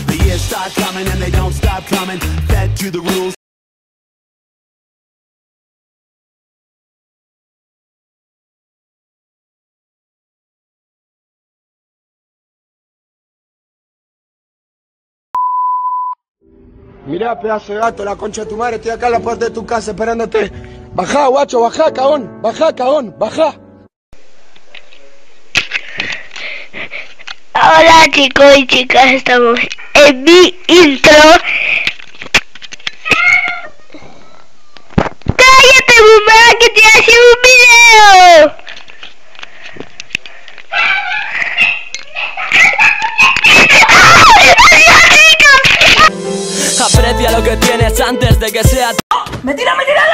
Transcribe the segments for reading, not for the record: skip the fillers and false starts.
The years start coming and they don't stop coming. Fed to the rules. Mirá, pedazo de gato, la concha de tu madre, estoy acá en la puerta de tu casa esperándote. Bajá, guacho, bajá, cagón, bajá. Hola chicos y chicas, estamos en mi intro. ¡Cállate, mamá, que te hace un video! Aprecia lo que tienes antes de que sea... ¡Me tira!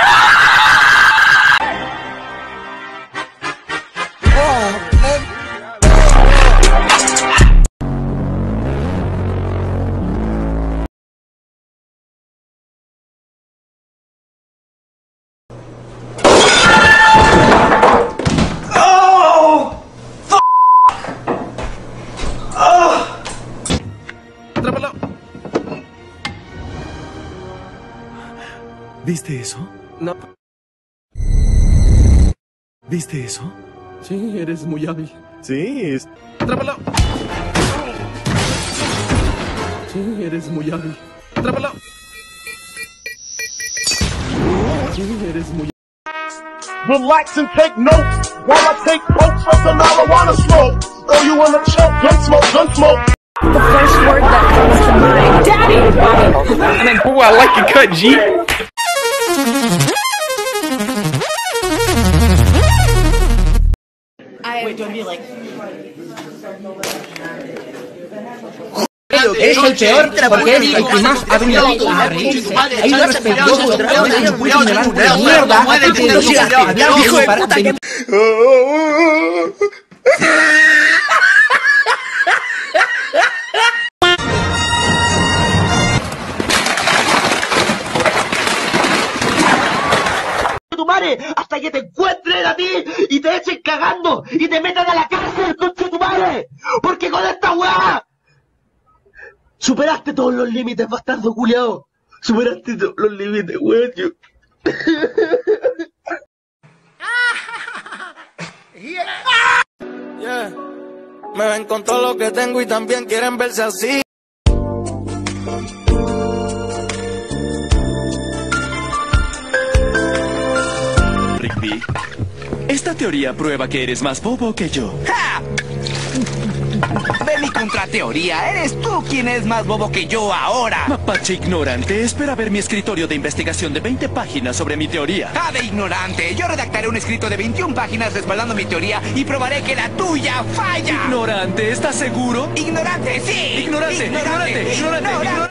¡Atrápalo! ¿Viste eso? No. ¿Viste eso? Sí, eres muy hábil. Sí, es... ¡Atrápalo! Sí, eres muy hábil. ¡Atrápalo! Sí, eres muy... Relax and take notes while I take pokes of the marijuana smoke. Throw you in the choke, gun smoke. The first word that comes to mind. Daddy! Ooh, I like your cut, G. Es el peor porque es el que más ha venido a reírse. Hay un respetuoso de mierda. Hijo de puta que... Tu madre, hasta que te encuentren a ti y te echen cagando y te metan a la cárcel, concha tu madre. Porque con esta weá superaste todos los límites, bastardo culiao. Superaste todos los límites, weón. Yeah. Me ven con todo lo que tengo y también quieren verse así. Rigby, esta teoría prueba que eres más bobo que yo. ¡Ja! Ve mi contrateoría, eres tú quien es más bobo que yo ahora. Mapache ignorante, espera ver mi escritorio de investigación de 20 páginas sobre mi teoría. ¡Ah, de ignorante! Yo redactaré un escrito de 21 páginas respaldando mi teoría y probaré que la tuya falla. Ignorante, ¿estás seguro? Ignorante, sí. Ignorante.